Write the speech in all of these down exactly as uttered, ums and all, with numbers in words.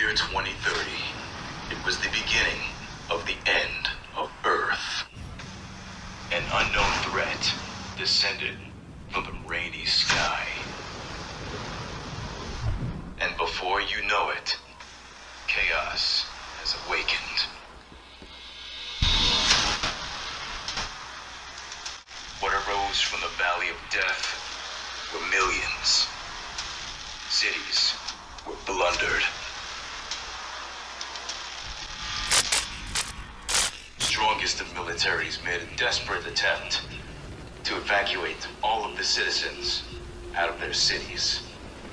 year twenty thirty, it was the beginning of the end of Earth. An unknown threat descended from the rainy sky. And before you know it, chaos has awakened. What arose from the Valley of Death were millions. Cities were plundered. Strongest of militaries made a desperate attempt to evacuate all of the citizens out of their cities.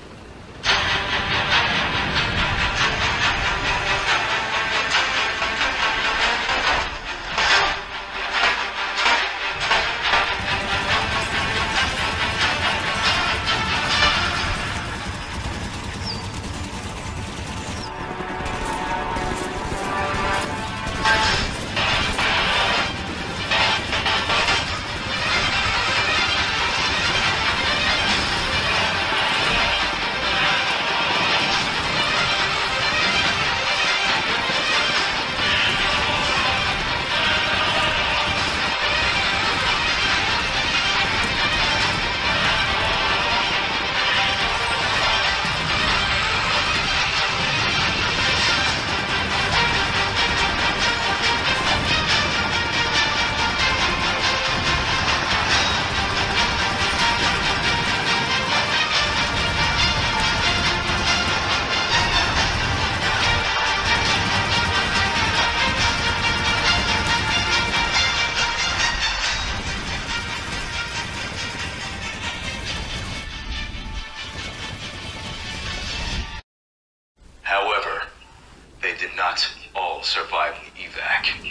However, they did not all survive the evac.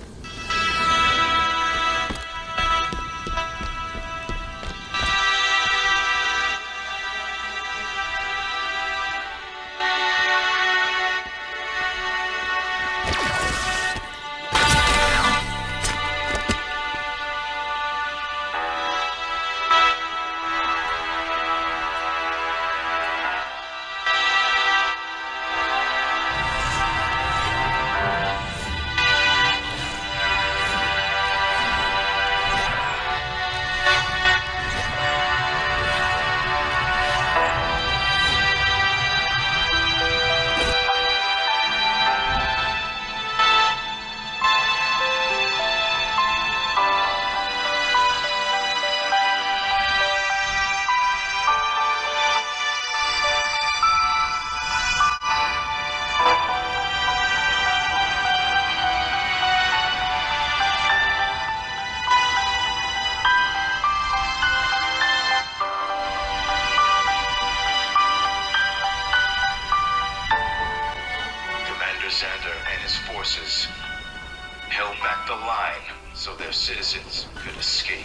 Held back the line so their citizens could escape.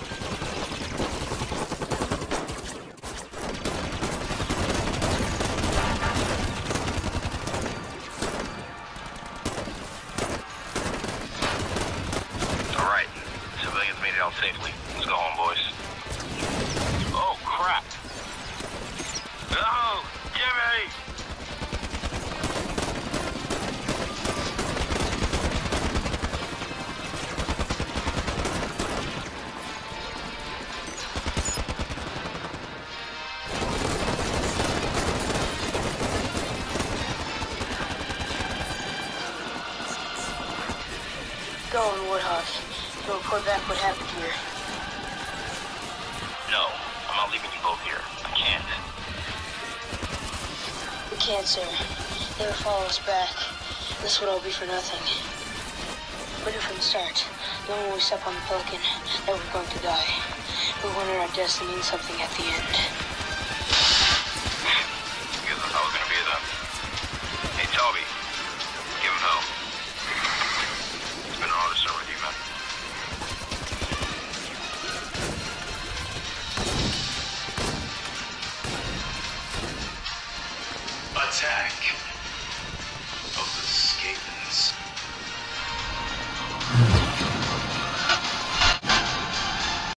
All right, civilians made it out safely. Let's go home, boys. Oh, crap. No, Jimmy! Go on, Woodhawk. You'll report back what happened here. No, I'm not leaving you both here. I can't. We can't, sir. They will follow us back. This would all be for nothing. We knew from the start, the moment we step on the Pelican, that we're going to die. We wanted our deaths to mean something at the end. Guess that's how it's gonna be then. Hey, Toby. Give him hell. It's been an honor to serve with you, man. Attack!